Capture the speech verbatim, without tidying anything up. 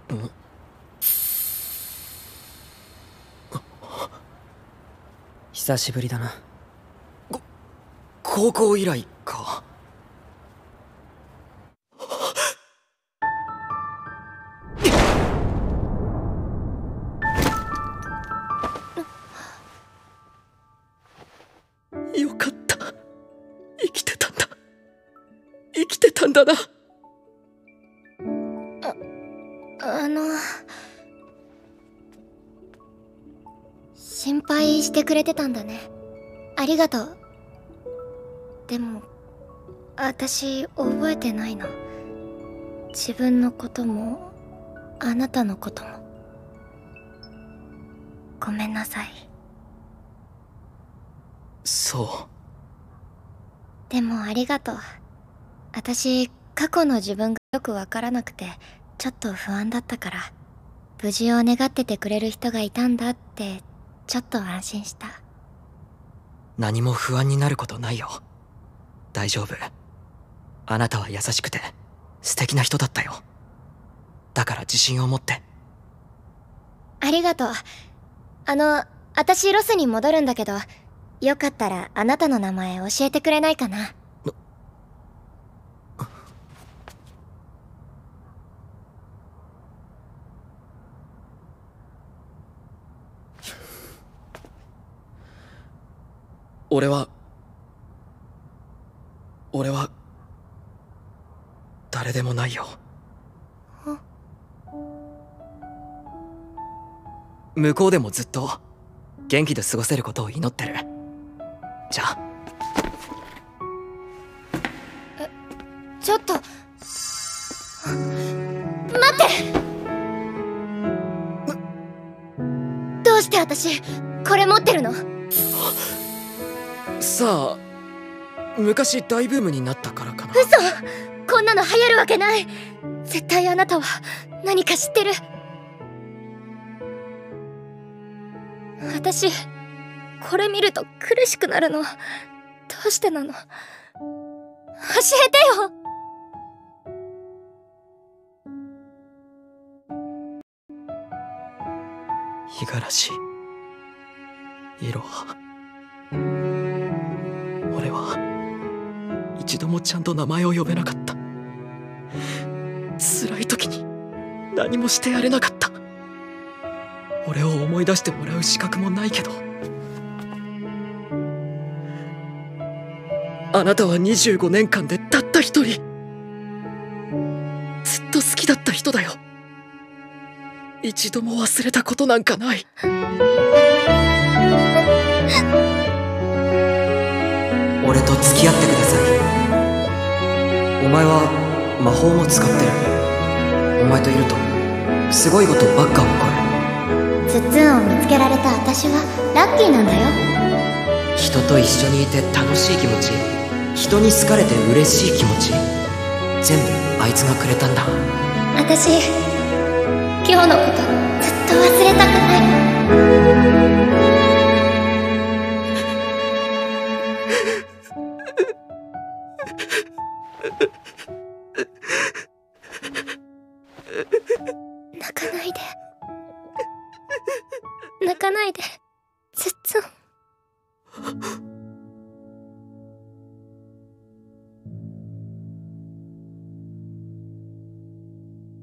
久しぶりだな。 こ高校以来か。よかった。生きてたんだ。生きてたんだな。 あ、あの心配してくれてたんだね。ありがとう。でも私覚えてないな。自分のこともあなたのことも。ごめんなさい。 そう。 でもありがとう。私過去の自分がよくわからなくてちょっと不安だったから、無事を願っててくれる人がいたんだってちょっと安心した。 何も不安になることないよ。大丈夫。あなたは優しくて素敵な人だったよ。だから自信を持って。 ありがとう。あの私ロスに戻るんだけど、よかったらあなたの名前教えてくれないかな。 俺は俺は誰でもないよ。向こうでもずっと元気で過ごせることを祈ってる。じゃあ。 え、ちょっと待って。どうして私これ持ってるの？ さあ、昔大ブームになったからかな。 嘘！こんなの流行るわけない。絶対あなたは何か知ってる。私これ見ると苦しくなるの。どうしてなの？教えてよ。 五十嵐いろは、俺は一度もちゃんと名前を呼べなかった。辛い時に何もしてやれなかった。俺を思い出してもらう資格もないけど、あなたはにじゅうごねんかんでたった一人ずっと好きだった人だよ。一度も忘れたことなんかない。俺と付き合ってください。お前は魔法も使ってる。お前といるとすごいことばっか起こる。 ツッツンを見つけられた私はラッキーなんだよ。 人と一緒にいて楽しい気持ち、人に好かれて嬉しい気持ち、全部あいつがくれたんだ。 私今日のことずっと忘れたくない。泣かないで。泣かないで、ツッツン。